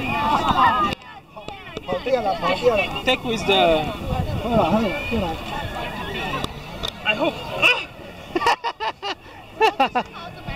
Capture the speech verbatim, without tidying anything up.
跑掉了，跑掉了。 Take with the. 会了，会了，会了。 I hope.